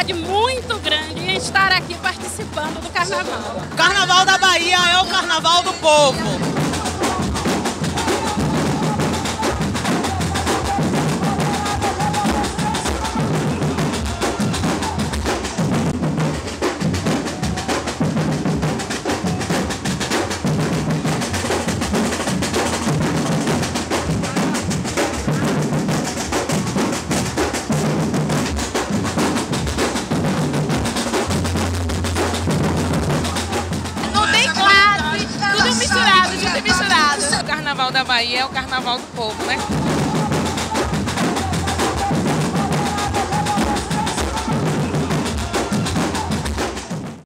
felicidade muito grande em estar aqui participando do carnaval. O Carnaval da Bahia é o carnaval do povo. Tudo misturado, tudo misturado. O carnaval da Bahia é o carnaval do povo, né?